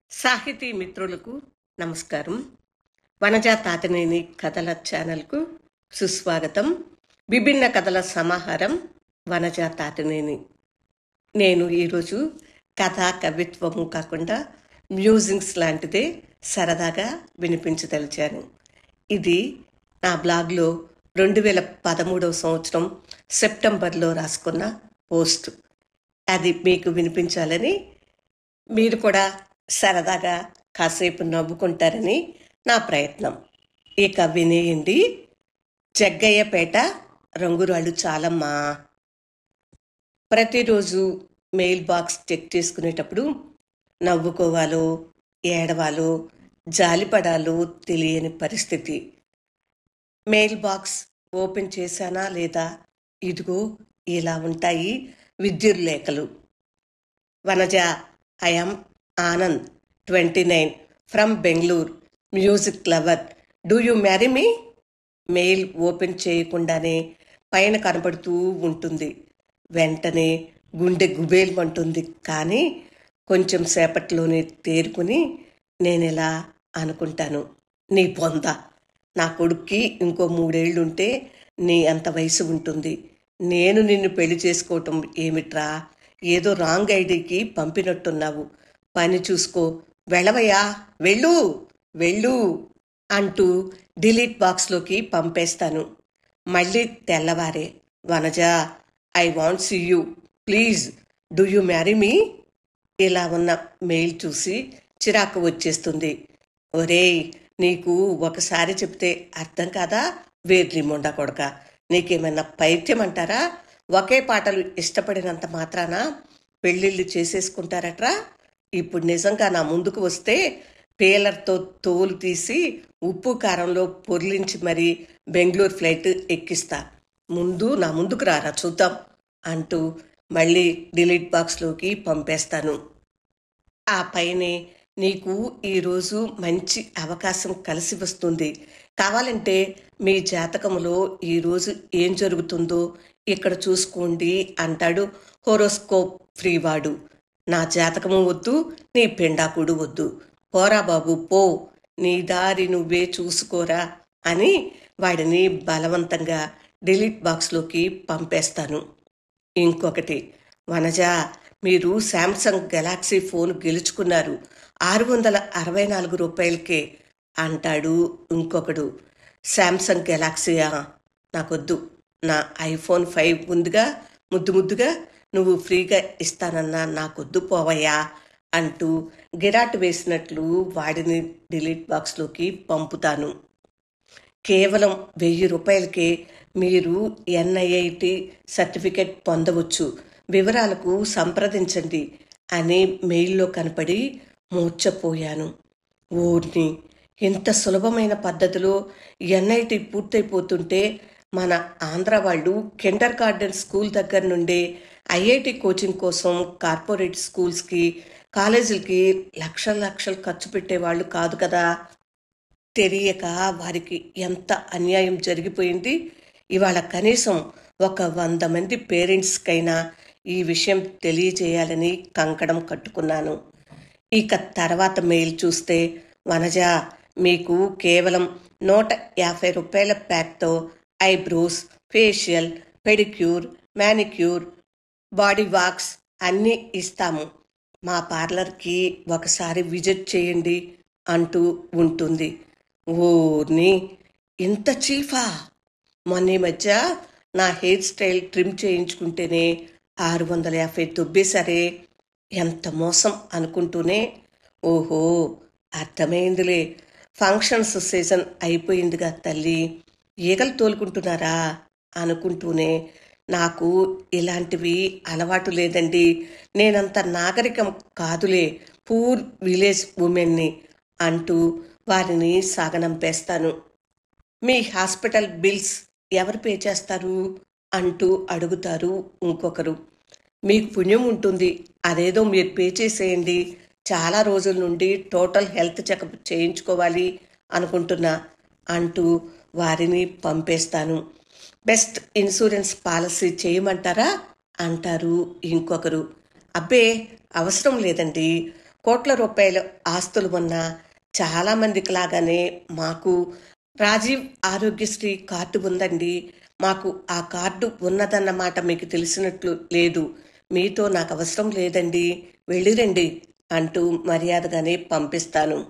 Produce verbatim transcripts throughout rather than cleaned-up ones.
సాహితీ మిత్రులకు నమస్కారం. వనజా తాతినేని కథల ఛానల్కు సుస్వాగతం. విభిన్న కథల సమాహారం వనజా తాతినేని. నేను ఈరోజు కథ కవిత్వము కాకుండా మ్యూజిక్స్ లాంటిదే సరదాగా వినిపించదలిచాను. ఇది నా బ్లాగ్లో రెండు వేల పదమూడవ సంవత్సరం సెప్టెంబర్లో రాసుకున్న పోస్ట్. అది మీకు వినిపించాలని, మీరు కూడా సరదాగా కాసేపు నవ్వుకుంటారని నా ప్రయత్నం. ఇక వినేయండి. జగ్గయ్యపేట రంగురాళ్ళు చాలమ్మా. ప్రతిరోజు మెయిల్ బాక్స్ చెక్ చేసుకునేటప్పుడు నవ్వుకోవాలో ఏడవాలో జాలిపడాలో తెలియని పరిస్థితి. మెయిల్ బాక్స్ ఓపెన్ చేశానా లేదా, ఇదిగో ఇలా ఉంటాయి విద్యుర్లేఖలు. Vanaja, I am Anand, twenty nine, from Bengaluru, music lover, do you marry me? Mail open చేయకుండానే పైన కనపడుతూ ఉంటుంది. వెంటనే గుండె గుబేల్మంటుంది. కానీ కొంచెం సేపట్లోనే తేరుకుని నేనెలా అనుకుంటాను, నీ పొంద, నా కొడుక్కి ఇంకో మూడేళ్లుంటే నీ అంత వయసు ఉంటుంది. నేను నిన్ను పెళ్లి చేసుకోవటం ఏమిట్రా? ఏదో రాంగ్ ఐడికి పంపినట్టున్నావు. పని చూసుకో, వెళ్ళవయ్యా, వెళ్ళు వెళ్ళు అంటూ డిలీట్ బాక్స్లోకి పంపేస్తాను. మళ్ళీ తెల్లవారే, Vanaja, I want see you, please do you marry me? ఇలా ఉన్న మెయిల్ చూసి చిరాకు వచ్చేస్తుంది. ఒరేయ్, నీకు ఒకసారి చెప్తే అర్థం కాదా? వేర్రి మొండా కొడక, నీకేమైనా పైత్యం అంటారా? ఒకే పాటలు ఇష్టపడినంత మాత్రాన పెళ్ళిళ్ళు చేసేసుకుంటారట్రా? ఇప్పుడు నిజంగా నా ముందుకు వస్తే పేలర్తో తోలు తీసి ఉప్పు కారంలో పొర్లించి మరీ బెంగళూరు ఫ్లైట్ ఎక్కిస్తా. ముందు నా ముందుకు రారా చూద్దాం అంటూ మళ్ళీ డిలీట్ బాక్స్లోకి పంపేస్తాను. ఆ పైనే, నీకు ఈరోజు మంచి అవకాశం కలిసి వస్తుంది. కావాలంటే మీ జాతకంలో ఈరోజు ఏం జరుగుతుందో ఇక్కడ చూసుకోండి అంటాడు హోరోస్కోప్ ఫ్రీవాడు. నా జాతకము వద్దు, నీ పెండాకుడు వద్దు, పోరా బాబు పో, నీ దారి నువ్వే చూసుకోరా అని వాడిని బలవంతంగా డిలీట్ బాక్స్లోకి పంపేస్తాను. ఇంకొకటి, వనజ, మీరు శాంసంగ్ గెలాక్సీ ఫోన్ గెలుచుకున్నారు, ఆరు వందల అరవై నాలుగు రూపాయలకే అంటాడు ఇంకొకడు. శాంసంగ్ గెలాక్సీయా? నాకొద్దు, నా ఐఫోన్ ఫైవ్ ఉందిగా, ముద్దు ముద్దుగా, నువ్వు ఫ్రీగా ఇస్తానన్నా నాకొద్దు, పోవయ్యా అంటూ గిరాటు వేసినట్లు వాడిని డిలీట్ బాక్స్లోకి పంపుతాను. కేవలం వెయ్యి రూపాయలకే మీరు ఎన్ఐఐటి సర్టిఫికెట్ పొందవచ్చు, వివరాలకు సంప్రదించండి అని మెయిల్లో కనపడి మూర్ఛపోయాను. ఓర్ని, ఇంత సులభమైన పద్ధతిలో ఎన్ఐటి పూర్తయిపోతుంటే మన ఆంధ్ర వాళ్ళు కిండర్ గార్డెన్ స్కూల్ దగ్గర నుండే ఐఐటి కోచింగ్ కోసం కార్పొరేట్ స్కూల్స్కి కాలేజీలకి లక్షల లక్షలు ఖర్చు పెట్టేవాళ్ళు కాదు కదా. తెలియక వారికి ఎంత అన్యాయం జరిగిపోయింది. ఇవాళ కనీసం ఒక వంద మంది పేరెంట్స్కైనా ఈ విషయం తెలియజేయాలని కంకణం కట్టుకున్నాను. ఇక తర్వాత మెయిల్ చూస్తే, వనజ, మీకు కేవలం నూట యాభై రూపాయల ప్యాక్తో eyebrows, facial, pedicure, manicure, body wax అన్నీ ఇస్తాము. మా పార్లర్కి ఒకసారి విజిట్ చేయండి అంటూ ఉంటుంది. ఓర్ని, ఇంత చీఫా? మొన్న ఈ మధ్య నా హెయిర్ స్టైల్ ట్రిమ్ చేయించుకుంటేనే ఆరు వందల యాభై దొబ్బేసరే, ఎంత మోసం అనుకుంటూనే, ఓహో అర్థమైందిలే, ఫంక్షన్స్ సీజన్ అయిపోయిందిగా తల్లి, ఈగలు తోలుకుంటున్నారా అనుకుంటూనే, నాకు ఇలాంటివి అలవాటు లేదండి, నేనంత నాగరికం కాదులే, పూర్ విలేజ్ ఉమెన్ని అంటూ వారిని సాగనంపేస్తాను. మీ హాస్పిటల్ బిల్స్ ఎవరు పే చేస్తారు అంటూ అడుగుతారు ఇంకొకరు. మీకు పుణ్యం ఉంటుంది, అదేదో మీరు పే చేసేయండి, చాలా రోజుల నుండి టోటల్ హెల్త్ చెకప్ చేయించుకోవాలి అనుకుంటున్నా అంటూ వారిని పంపేస్తాను. బెస్ట్ ఇన్సూరెన్స్ పాలసీ చేయమంటారా అంటారు ఇంకొకరు. అబ్బే అవసరం లేదండి, కోట్ల రూపాయల ఆస్తులు ఉన్న చాలామందికి లాగానే మాకు రాజీవ్ ఆరోగ్యశ్రీ కార్డు ఉందండి. మాకు ఆ కార్డు ఉన్నదన్నమాట మీకు తెలిసినట్లు లేదు. మీతో నాకు అవసరం లేదండి, వెళ్ళిరండి అంటూ మర్యాదగానే పంపిస్తాను.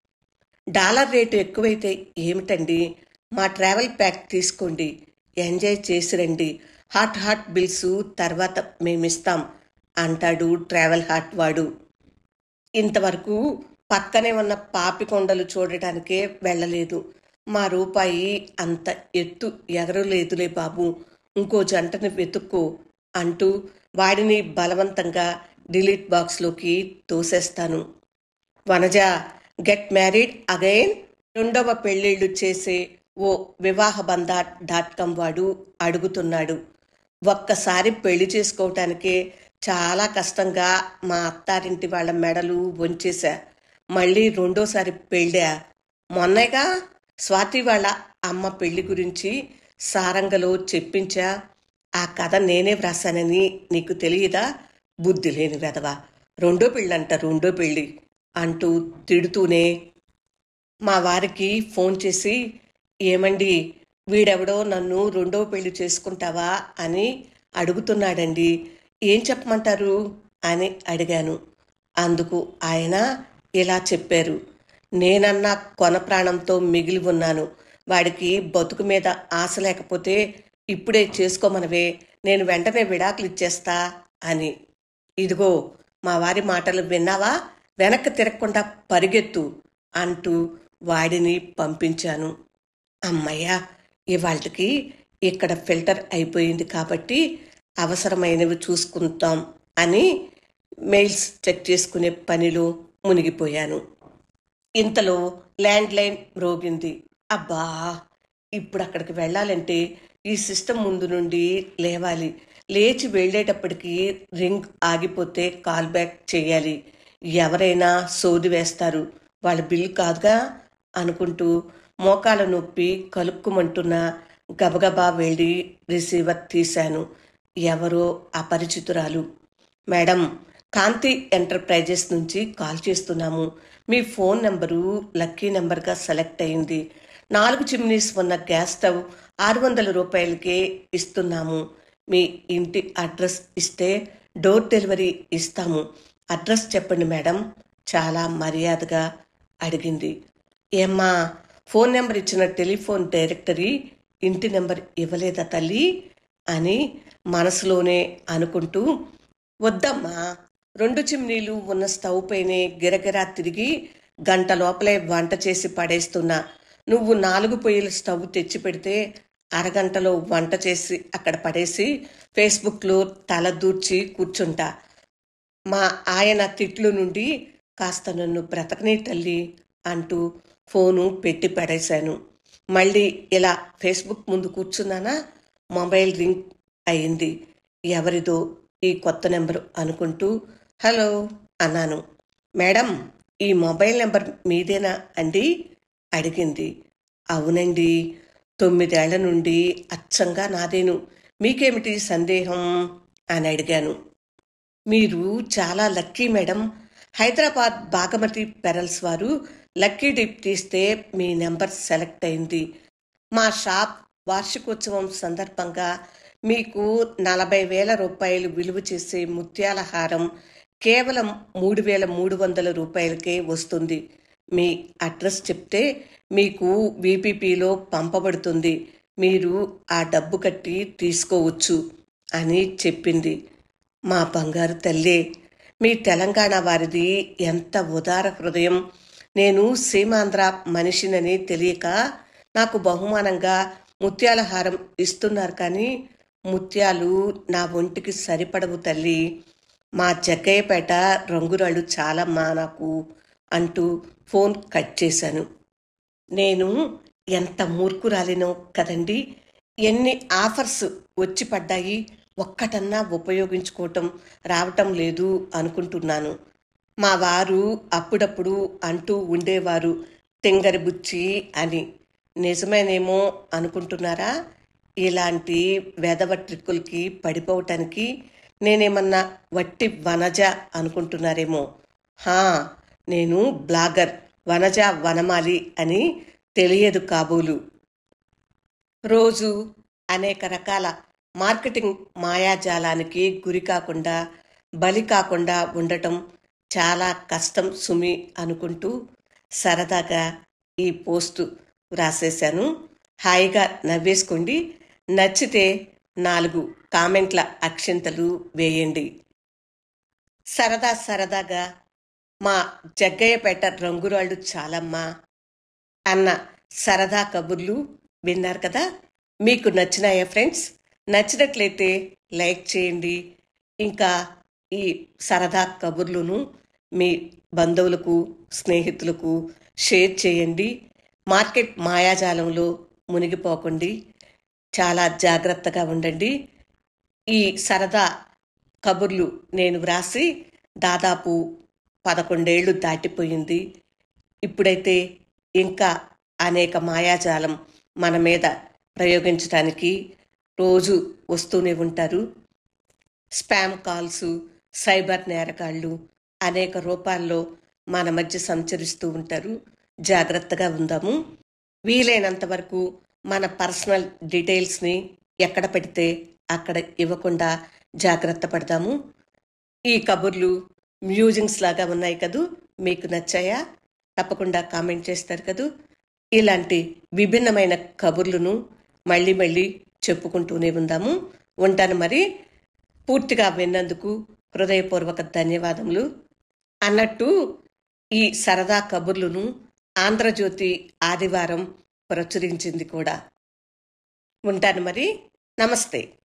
డాలర్ రేటు ఎక్కువైతే ఏమిటండి, మా ట్రావెల్ ప్యాక్ తీసుకోండి, ఎంజాయ్ చేసిరండి, హాట్ హాట్ బిల్సు తర్వాత మేమిస్తాం అంటాడు ట్రావెల్ హాట్ వాడు. ఇంతవరకు పక్కనే ఉన్న పాపికొండలు చూడటానికే వెళ్ళలేదు. మా రూపాయి అంత ఎత్తు ఎగరలేదులే బాబు, ఇంకో జంటని వెతుక్కో అంటూ వాడిని బలవంతంగా డిలీట్ బాక్స్లోకి తోసేస్తాను. వనజ గెట్ మ్యారీడ్ అగైన్ రెండవ పెళ్ళిళ్ళు చేసే ఓ వివాహ బంధ డాట్ కామ్ వాడు అడుగుతున్నాడు. ఒక్కసారి పెళ్లి చేసుకోవటానికే చాలా కష్టంగా మా అత్తారింటి వాళ్ళ మెడలు వంచేశా, మళ్ళీ రెండోసారి పెళ్ళా? మొన్నేగా స్వాతి వాళ్ళ అమ్మ పెళ్లి గురించి సారంగలో చెప్పించా, ఆ కథ నేనే వ్రాసానని నీకు తెలియదా? బుద్ధి లేని వెధవా, రెండో పెళ్ళంట రెండో పెళ్ళి అంటూ తిడుతూనే మా వారికి ఫోన్ చేసి, ఏమండి వీడెవడో నన్ను రెండో పెళ్లి చేసుకుంటావా అని అడుగుతున్నాడండి, ఏం చెప్పమంటారు అని అడిగాను. అందుకు ఆయన ఇలా చెప్పారు, నేనన్నా కొన ప్రాణంతో మిగిలి ఉన్నాను, వాడికి బతుకు మీద ఆశ లేకపోతే ఇప్పుడే చేసుకోమనవే, నేను వెంటనే విడాకులు ఇచ్చేస్తా అని. ఇదిగో మా వారి మాటలు విన్నావా, వెనక్కి తిరగకుండా పరిగెత్తు అంటూ వాడిని పంపించాను. అమ్మయ్యా, ఇవాళకి ఇక్కడ ఫిల్టర్ అయిపోయింది కాబట్టి అవసరమైనవి చూసుకుంటాం అని మెయిల్స్ చెక్ చేసుకునే పనిలో మునిగిపోయాను. ఇంతలో ల్యాండ్ లైన్ మ్రోగింది. అబ్బా, ఇప్పుడు అక్కడికి వెళ్ళాలంటే ఈ సిస్టమ్ ముందు నుండి లేవాలి, లేచి వెళ్ళేటప్పటికి రింగ్ ఆగిపోతే కాల్ బ్యాక్ చేయాలి, ఎవరైనా సోది వేస్తారు, వాళ్ళ బిల్ కాదుగా అనుకుంటూ మోకాల నొప్పి కలుక్కుమంటున్న గబగబా వెళ్ళి రిసీవర్ తీశాను. ఎవరో అపరిచితురాలు. మేడం, కాంతి ఎంటర్ప్రైజెస్ నుంచి కాల్ చేస్తున్నాము, మీ ఫోన్ నెంబరు లక్కీ నెంబర్గా సెలెక్ట్ అయింది, నాలుగు చిమ్నీస్ ఉన్న గ్యాస్ స్టవ్ ఆరు వందల రూపాయలకే ఇస్తున్నాము, మీ ఇంటి అడ్రస్ ఇస్తే డోర్ డెలివరీ ఇస్తాము, అడ్రస్ చెప్పండి మేడం చాలా మర్యాదగా అడిగింది. ఏమ్మా, ఫోన్ నెంబర్ ఇచ్చిన టెలిఫోన్ డైరెక్టరీ ఇంటి నెంబర్ ఇవ్వలేదా తల్లి అని మనసులోనే అనుకుంటూ, వద్దమ్మా, రెండు చిమ్నీలు ఉన్న స్టవ్ పైనే గిరగిరా తిరిగి గంట లోపలే వంట చేసి పడేస్తున్నా, నువ్వు నాలుగు పొయ్యిల స్టవ్ తెచ్చి పెడితే అరగంటలో వంట చేసి అక్కడ పడేసి ఫేస్బుక్లో తల దూర్చి కూర్చుంటా, మా ఆయన తిట్లు నుండి కాస్త నన్ను బ్రతకనీ తల్లి అంటూ ఫోను పెట్టి పడేశాను. మళ్ళీ ఇలా ఫేస్బుక్ ముందు కూర్చున్నానా, మొబైల్ రింగ్ అయింది. ఎవరిదో ఈ కొత్త నెంబరు అనుకుంటూ హలో అన్నాను. మేడం, ఈ మొబైల్ నెంబర్ మీదేనా అండి అడిగింది. అవునండి, తొమ్మిదేళ్ల నుండి అచ్చంగా నాదేను, మీకేమిటి సందేహం అని అడిగాను. మీరు చాలా lucky madam, Hyderabad Bhagmati Pearls వారు లక్కీ డిప్ తీస్తే మీ నెంబర్ సెలెక్ట్ అయింది. మా షాప్ వార్షికోత్సవం సందర్భంగా మీకు నలభై వేల రూపాయలు విలువ చేసే ముత్యాల హారం కేవలం మూడు వేల మూడు వందల రూపాయలకే వస్తుంది. మీ అడ్రస్ చెప్తే మీకు వీపీపీలో పంపబడుతుంది, మీరు ఆ డబ్బు కట్టి తీసుకోవచ్చు అని చెప్పింది. మా బంగారు తల్లే, మీ తెలంగాణ వారిది ఎంత ఉదార హృదయం. నేను సీమాంధ్ర మనిషినని తెలియక నాకు బహుమానంగా ముత్యాల హారం ఇస్తున్నారు, కానీ ముత్యాలు నా ఒంటికి సరిపడవు తల్లి, మా జగ్గయ్యపేట రంగురాళ్ళు చాలమ్మా నాకు అంటూ ఫోన్ కట్ చేశాను. నేను ఎంత మూర్ఖురాలినో కదండి, ఎన్ని ఆఫర్స్ వచ్చి పడ్డాయి, ఒక్కటన్నా ఉపయోగించుకోవటం రావటం లేదు అనుకుంటున్నాను. మా వారు అప్పుడప్పుడు అంటూ ఉండేవారు తింగరి బుచ్చి అని. నిజమేనేమో అనుకుంటున్నారా? ఇలాంటి వెధవ ట్రిక్కులకి పడిపోవటానికి నేనేమన్నా వట్టి వనజ అనుకుంటున్నారేమో. హా, నేను బ్లాగర్ వనజ వనమాలి అని తెలియదు కాబోలు. రోజు అనేక రకాల మార్కెటింగ్ మాయాజాలానికి గురి కాకుండా, బలి కాకుండా ఉండటం చాలా కష్టం సుమి అనుకుంటూ సరదాగా ఈ పోస్టు వ్రాసేశాను. హాయిగా నవ్వేసుకోండి. నచ్చితే నాలుగు కామెంట్ల అక్షింతలు వేయండి. సరదా సరదాగా మా జగ్గయ్యపేట రంగురాళ్ళు చాలమ్మా అన్న సరదా కబుర్లు విన్నారు కదా. మీకు నచ్చినాయా ఫ్రెండ్స్? నచ్చినట్లయితే లైక్ చేయండి. ఇంకా ఈ సరదా కబుర్లను మీ బంధువులకు, స్నేహితులకు షేర్ చేయండి. మార్కెట్ మాయాజాలంలో మునిగిపోకండి. చాలా జాగ్రత్తగా ఉండండి. ఈ సరదా కబుర్లు నేను వ్రాసి దాదాపు పదకొండేళ్లు దాటిపోయింది. ఇప్పుడైతే ఇంకా అనేక మాయాజాలం మన మీద ప్రయోగించడానికి రోజు వస్తూనే ఉంటారు. స్పామ్ కాల్స్, సైబర్ నేరగాళ్ళు అనేక రూపాల్లో మన మధ్య సంచరిస్తూ ఉంటారు. జాగ్రత్తగా ఉందాము. వీలైనంత వరకు మన పర్సనల్ డీటెయిల్స్ని ఎక్కడ పెడితే అక్కడ ఇవ్వకుండా జాగ్రత్త పడదాము. ఈ కబుర్లు మ్యూజింగ్స్ లాగా ఉన్నాయి కదూ, మీకు నచ్చాయా? తప్పకుండా కామెంట్ చేస్తారు కదూ. ఇలాంటి విభిన్నమైన కబుర్లను మళ్ళీ మళ్ళీ చెప్పుకుంటూనే ఉందాము. ఉంటాను మరి. పూర్తిగా విన్నందుకు హృదయపూర్వక ధన్యవాదములు. అన్నట్టు ఈ సరదా కబుర్లను ఆంధ్రజ్యోతి ఆదివారం ప్రచురించింది కూడా. ఉంటాను మరి. నమస్తే.